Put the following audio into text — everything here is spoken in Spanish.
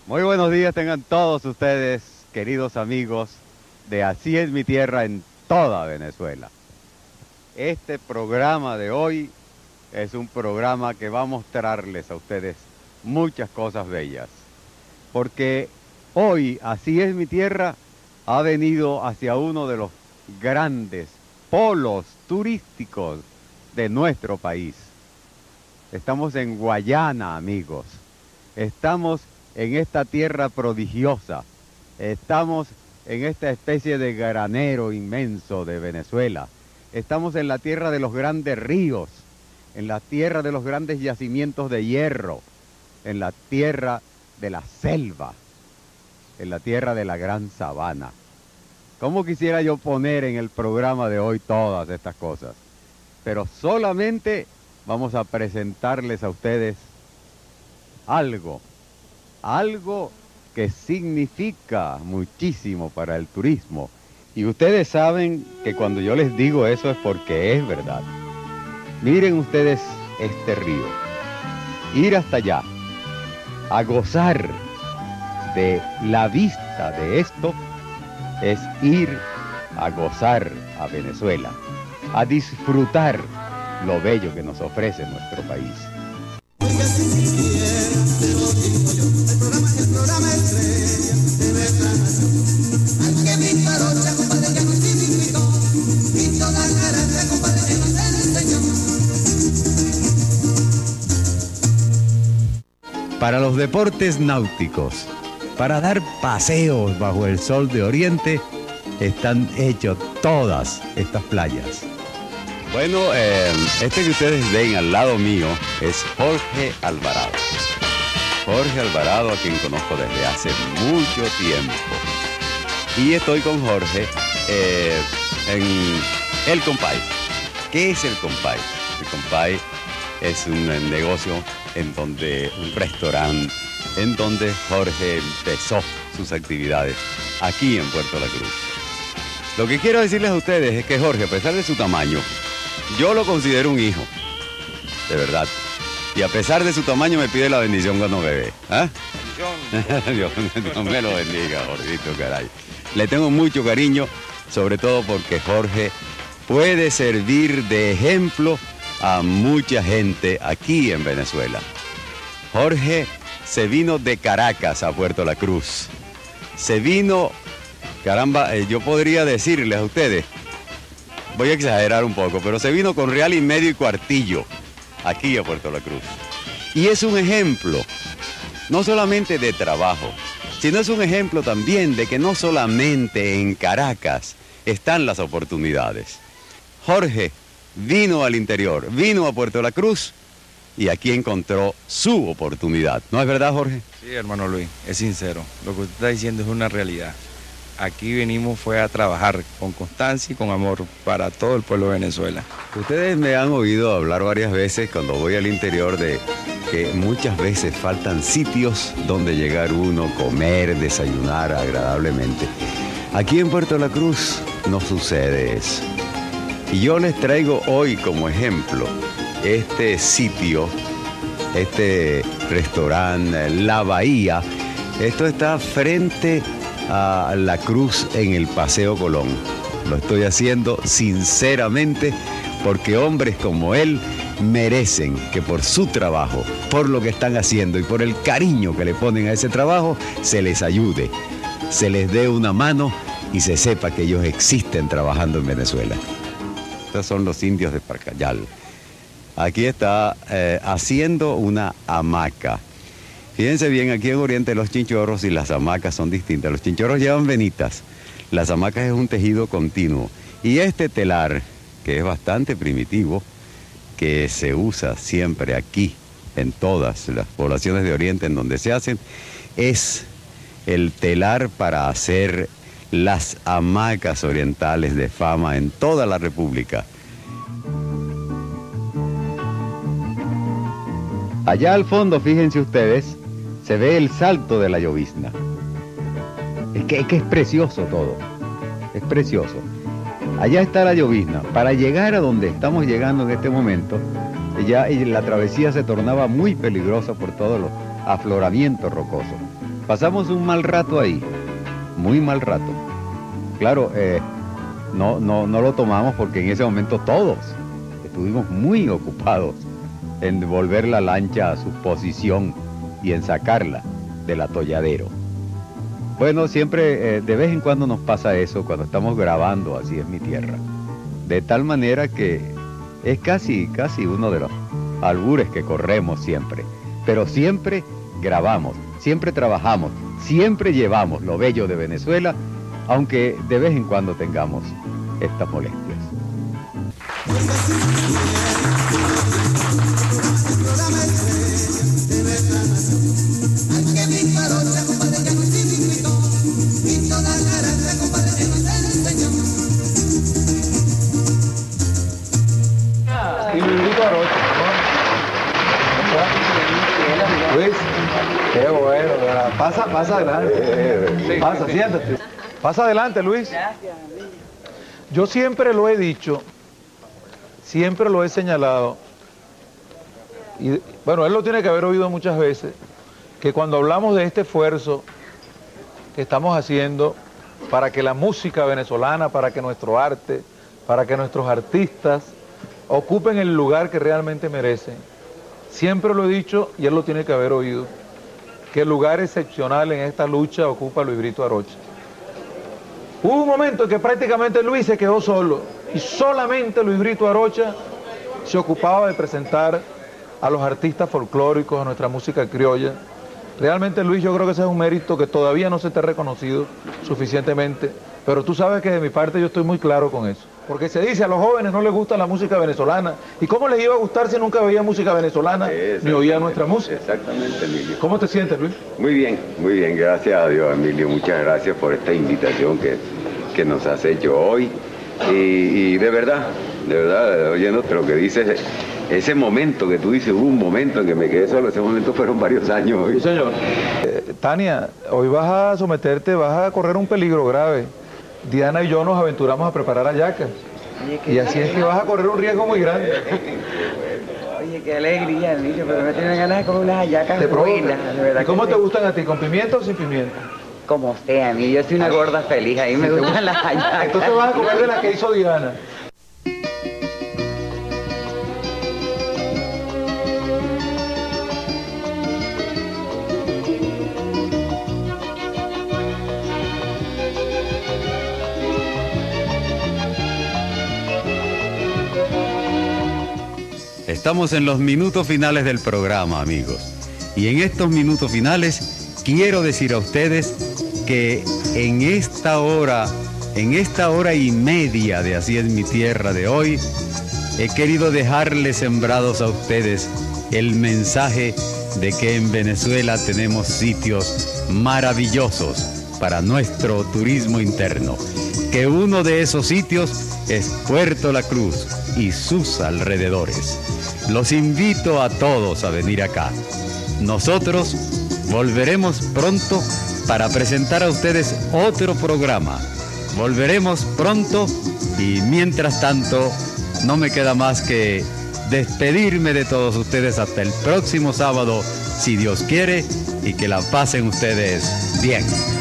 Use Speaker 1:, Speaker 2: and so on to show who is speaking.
Speaker 1: Muy buenos días tengan todos ustedes, queridos amigos de Así es mi tierra en toda Venezuela. Este programa de hoy es un programa que va a mostrarles a ustedes muchas cosas bellas. Porque hoy Así es mi tierra ha venido hacia uno de los grandes polos turísticos de nuestro país. Estamos en Guayana, amigos. Estamos en esta tierra prodigiosa. Estamos en esta especie de granero inmenso de Venezuela. Estamos en la tierra de los grandes ríos, en la tierra de los grandes yacimientos de hierro, en la tierra de la selva, en la tierra de la gran sabana. ¿Cómo quisiera yo poner en el programa de hoy todas estas cosas? Pero solamente vamos a presentarles a ustedes algo que significa muchísimo para el turismo. Y ustedes saben que cuando yo les digo eso es porque es verdad. Miren ustedes este río. Ir hasta allá, a gozar de la vista de esto, es ir a gozar a Venezuela, a disfrutar lo bello que nos ofrece nuestro país. Para los deportes náuticos, para dar paseos bajo el sol de Oriente, están hechas todas estas playas. Bueno, este que ustedes ven al lado mío es Jorge Alvarado. Jorge Alvarado, a quien conozco desde hace mucho tiempo. Y estoy con Jorge en El Compay. ¿Qué es El Compay? El Compay es un negocio un restaurante en donde Jorge empezó sus actividades aquí en Puerto La Cruz. Lo que quiero decirles a ustedes es que Jorge, a pesar de su tamaño, yo lo considero un hijo, de verdad. Y a pesar de su tamaño me pide la bendición cuando me ve. ¿Ah? Dios me lo bendiga, Jorgito, caray. Le tengo mucho cariño, sobre todo porque Jorge puede servir de ejemplo a mucha gente aquí en Venezuela. Jorge se vino de Caracas a Puerto La Cruz. Se vino, caramba, yo podría decirles a ustedes, voy a exagerar un poco, pero se vino con real y medio y cuartillo aquí a Puerto La Cruz. Y es un ejemplo, no solamente de trabajo, sino es un ejemplo también de que no solamente en Caracas están las oportunidades. Jorge vino al interior, vino a Puerto La Cruz y aquí encontró su oportunidad. ¿No es verdad, Jorge?
Speaker 2: Sí, hermano Luis, es sincero. Lo que usted está diciendo es una realidad. Aquí venimos fue a trabajar con constancia y con amor para todo el pueblo de Venezuela.
Speaker 1: Ustedes me han oído hablar varias veces cuando voy al interior de que muchas veces faltan sitios donde llegar uno, comer, desayunar agradablemente. Aquí en Puerto La Cruz no sucede eso. Y yo les traigo hoy como ejemplo este sitio, este restaurante, La Bahía. Esto está frente a La Cruz en el Paseo Colón. Lo estoy haciendo sinceramente porque hombres como él merecen que por su trabajo, por lo que están haciendo y por el cariño que le ponen a ese trabajo, se les ayude, se les dé una mano y se sepa que ellos existen trabajando en Venezuela. Estos son los indios de Parcayal. Aquí está haciendo una hamaca. Fíjense bien, aquí en Oriente los chinchorros y las hamacas son distintas. Los chinchorros llevan venitas, las hamacas es un tejido continuo. Y este telar, que es bastante primitivo, que se usa siempre aquí, en todas las poblaciones de Oriente en donde se hacen, es el telar para hacer las hamacas orientales de fama en toda la República. Allá al fondo, fíjense ustedes, se ve el salto de la llovizna. Es que es precioso todo, es precioso. Allá está la llovizna. Para llegar a donde estamos llegando en este momento, ya la travesía se tornaba muy peligrosa por todos los afloramientos rocosos. Pasamos un mal rato ahí, muy mal rato. Claro, no lo tomamos porque en ese momento todos estuvimos muy ocupados en devolver la lancha a su posición y en sacarla del atolladero. Bueno, siempre, de vez en cuando nos pasa eso cuando estamos grabando Así es mi tierra. De tal manera que es casi uno de los albures que corremos siempre. Pero siempre grabamos, siempre trabajamos, siempre llevamos lo bello de Venezuela, aunque de vez en cuando tengamos estas molestias.
Speaker 3: Luis, qué bueno, pasa adelante. Pasa, siéntate. Pasa adelante, Luis. Yo siempre lo he dicho, siempre lo he señalado, y bueno, él lo tiene que haber oído muchas veces, que cuando hablamos de este esfuerzo que estamos haciendo para que la música venezolana, para que nuestro arte, para que nuestros artistas ocupen el lugar que realmente merecen, siempre lo he dicho y él lo tiene que haber oído, que el lugar excepcional en esta lucha ocupa Luis Brito Arocha. Hubo un momento en que prácticamente Luis se quedó solo y solamente Luis Brito Arocha se ocupaba de presentar a los artistas folclóricos, a nuestra música criolla. Realmente, Luis, yo creo que ese es un mérito que todavía no se te ha reconocido suficientemente, pero tú sabes que de mi parte yo estoy muy claro con eso. Porque se dice, a los jóvenes no les gusta la música venezolana. ¿Y cómo les iba a gustar si nunca veía música venezolana ni oía nuestra música?
Speaker 4: Exactamente, Emilio.
Speaker 3: ¿Cómo te sientes, Luis?
Speaker 4: Muy bien, gracias a Dios, Emilio. Muchas gracias por esta invitación que nos has hecho hoy. Y de verdad, oyéndote lo que dices, ese momento que tú dices, hubo un momento en que me quedé solo, ese momento fueron varios años.
Speaker 3: Sí, señor. Tania, hoy vas a someterte, vas a correr un peligro grave. Diana y yo nos aventuramos a preparar hallacas. Y así es que vas a correr un riesgo muy grande.
Speaker 5: Oye, qué alegría, Emilio, pero me tienen ganas de comer unas hallacas buenas, de verdad.
Speaker 3: ¿Y cómo
Speaker 5: que
Speaker 3: te
Speaker 5: sí.
Speaker 3: gustan a ti, con pimienta o sin pimienta?
Speaker 5: Como sea, Emilio, yo soy una gorda feliz, a mí me gustan las hallacas.
Speaker 3: Entonces vas a comer de la que hizo Diana.
Speaker 1: Estamos en los minutos finales del programa, amigos. Y en estos minutos finales quiero decir a ustedes que en esta hora y media de Así es mi tierra de hoy, he querido dejarles sembrados a ustedes el mensaje de que en Venezuela tenemos sitios maravillosos para nuestro turismo interno. Que uno de esos sitios es Puerto La Cruz y sus alrededores. Los invito a todos a venir acá. Nosotros volveremos pronto para presentar a ustedes otro programa. Volveremos pronto y mientras tanto no me queda más que despedirme de todos ustedes hasta el próximo sábado, si Dios quiere, y que la pasen ustedes bien.